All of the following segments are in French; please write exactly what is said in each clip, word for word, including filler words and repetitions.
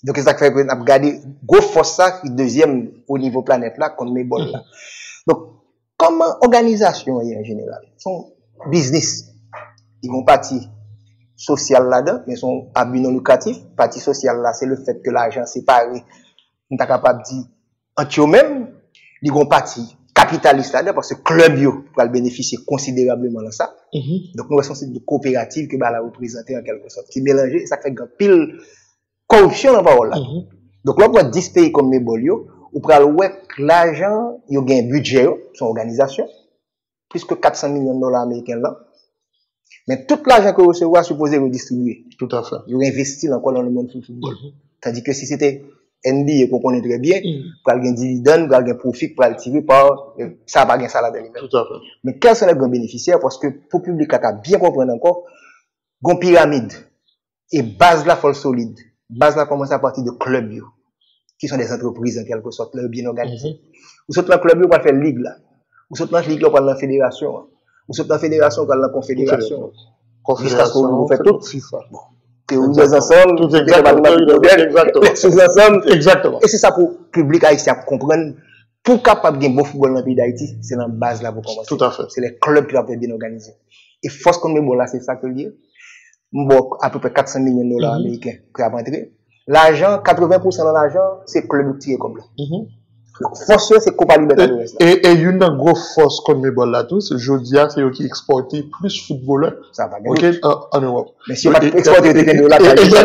Donc, c'est ça qui fait qu'on a regardé, gros force ça, deuxième au niveau planète là, comme mes bols là. Donc, comment organisation en général, son business, ils vont partir social là-dedans, mais son abus non lucratif, partie sociale là, c'est le fait que l'argent séparé, on est capable de dire, entre eux-mêmes, ils vont partir capitaliste là-dedans, parce que club yo, pour bénéficier considérablement de ça. Mm-hmm. Donc, nous avons une coopérative que bah, la représenter en quelque sorte, qui mélange, ça fait un pile corruption dans la parole là. Mm-hmm. Donc, là, pour dix pays comme Mebolio, ou pour l'argent, il y a un budget, son organisation, plus que quatre cents millions de dollars américains là. Mais tout l'argent que vous recevez est supposé redistribuer. Tout à fait. Vous investissez encore dans le monde du football. Mm-hmm. Tandis que si c'était N B A qu'on connaît très bien, mm-hmm. pour avoir un dividende, pour avoir un profit, pour le tirer par, ça n'a pas un salaire de lui-même. Tout à fait. Mais quels sont les grands bénéficiaires? Parce que pour le public à bien comprendre encore, une pyramide, et base là, faut solide. Base là commence à partir de clubs, qui sont des entreprises en quelque sorte, bien organisées. Mm-hmm. Vous êtes dans le club, vous pouvez faire ligue là. Vous êtes dans la ligue là, vous pouvez faire la fédération. Vous êtes dans la fédération, vous pouvez faire la confédération. Confédération, vous faites tout. FIFA. Bon. Que vous êtes ensemble, tout exactement. Exactement. Exactement. Et c'est ça pour le public haïtien comprendre. Pour capable de gagner bon football dans le pays d'Haïti, c'est la base là pour commencer. Tout à fait. C'est les clubs qui doivent être bien organisés. Et force comme bon là, c'est ça que je dis. Bon, à peu près quatre cents millions de dollars mm-hmm. américains qui a rentré. L'argent, quatre-vingts pour cent de l'argent, c'est le club qui est comme là. Mm-hmm. Force, c'est Copa Libertadores. Et, et, et une grosse force comme les balles là tous, je dis c'est eux qui exportent plus footballeurs. Ça va bien. En Europe. Mais si on exporte des dollars,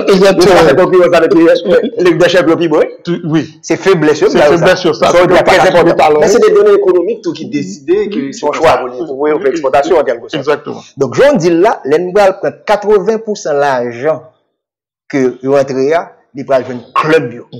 les déchets oui. C'est faiblesse. C'est faiblesse sur ça. Mais c'est des données économiques tout qui décident que son choix pour l'exportation en quelque sorte. Exactement. Donc, j'en dis là, l'Enbral prend quatre-vingts pour cent de l'argent que vous entrez là, il prend un club bio.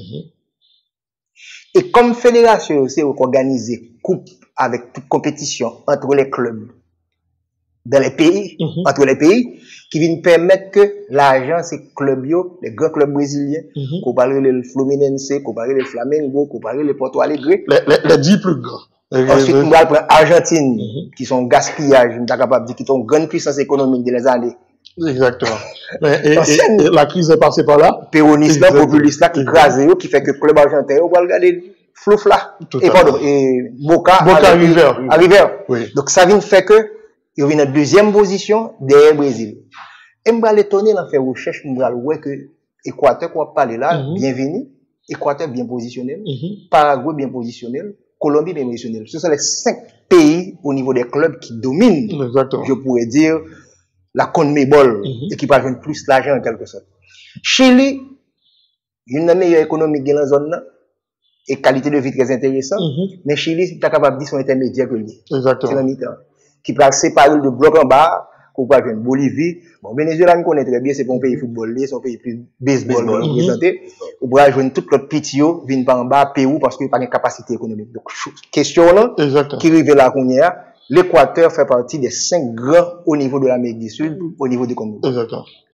Et comme fédération, c'est organiser coupe avec toute compétition entre les clubs dans les pays, mm-hmm. entre les pays, qui viennent permettre que l'argent, c'est clubs, les grands clubs brésiliens, mm-hmm. qu'on parle le Fluminense, qu'on parle le Flamengo, qu'on parle le Porto Alegre. Les, les, les dix plus grands. Ensuite, on va prendre Argentine, mm-hmm. qui sont gaspillage, on est capable de dire, qui ont une grande puissance économique de les années. Exactement. et, et, et, et la crise est passée par là. Péroniste, populiste, qui crase, qui fait que le club argentin, on va regarder flouf là. Et pardon, et Boca, Boca River. À River. Oui. Donc ça vient faire que, il y a une deuxième position derrière le Brésil. Et je vais étonner dans faire recherche, je vais voir que Équateur, qu'on va parler là, mm-hmm. bienvenue. Équateur bien positionné. Mm-hmm. Paraguay bien positionné. Colombie bien positionné. Ce sont les cinq pays au niveau des clubs qui dominent. Exactement. Je pourrais dire, la CONMEBOL, mm-hmm. et qui parviennent plus l'argent en quelque sorte. Chili, une des meilleures économies dans la zone là, et qualité de vie très intéressante, mm-hmm. mais Chili, c'est capable de dire son intermédiaire que lui. Exactement. C'est la mi-temps. Qui peut séparer de bloc en bas, qu'on peut avoir Bolivie. Bon, Venezuela, on connaît très bien, c'est pas un pays football, c'est un pays plus baseball, baseball représenté. On peut avoir tout l'autre petit, vient par en bas, Pérou, parce qu'il n'y a pas de capacité économique. Donc, question là, exactement. Qui arrive là, qu'on y a, l'Équateur fait partie des cinq grands au niveau de l'Amérique du Sud, au niveau du Congo. Exactement.